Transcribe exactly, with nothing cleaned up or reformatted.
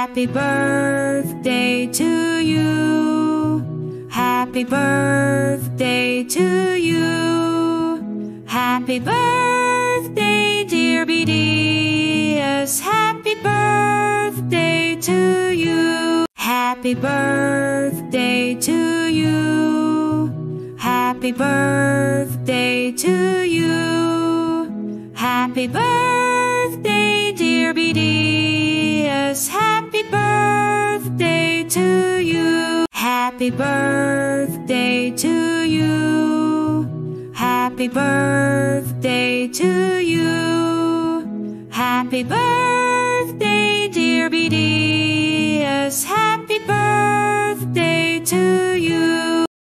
Happy birthday to you. Happy birthday to you. Happy birthday, dear B T S. Happy birthday to you. Happy birthday to you. Happy birthday to you. Happy birthday, dear B T S. Happy birthday to you. Happy birthday to you. Happy birthday to you. Happy birthday, dear B T S. Happy birthday to you.